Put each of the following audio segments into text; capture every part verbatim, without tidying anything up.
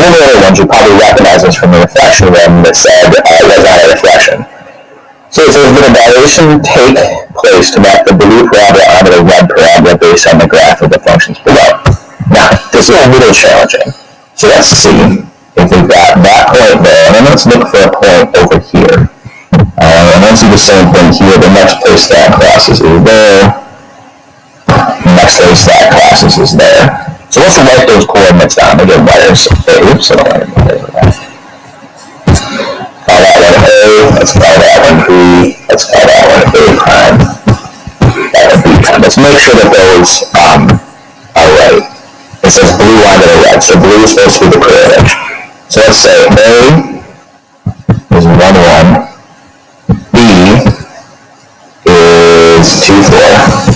the other ones, you probably recognize this from the reflection one that said uh, was not a reflection. So it says, did a dilation take place to map the blue parabola onto the red parabola based on the graph of the functions below? Now, this is a little challenging. So let's see if we've got that point there, and then let's look for a point over here. Um, and then see the same thing here. The next place that crosses is there. The next place that crosses is there. So let's write those coordinates down. They get letters. Oops, I don't want to do that. Call that one A. Let's call that one B. Let's call that one A prime. That one B prime. Let's make sure that those um, are right. It says blue line to the red. So blue is supposed to be the coordinate. So let's say A is one one. B is two four.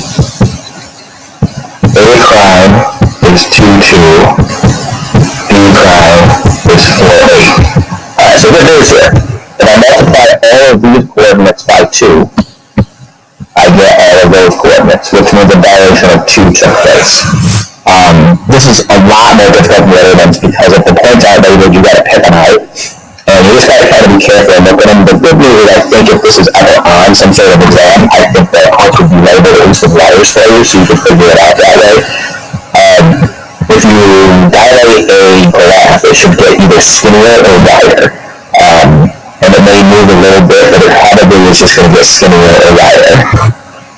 A prime is two two, B prime is four eight. Alright, so good news here. If I multiply all of these coordinates by two, I get all of those coordinates, which means a dilation of two took place. Um, this is a lot more difficult than the other ones because if the points aren't labeled, you gotta pick them out. And you just gotta try to be careful and look at them. The good news is I think if this is ever on some sort of exam, I think the points would be labeled at least with letters for you, so you can figure it out that way. Um, if you dilate a graph, it should get either skinnier or wider. Um, and it may move a little bit, but it probably is just going to get skinnier or wider.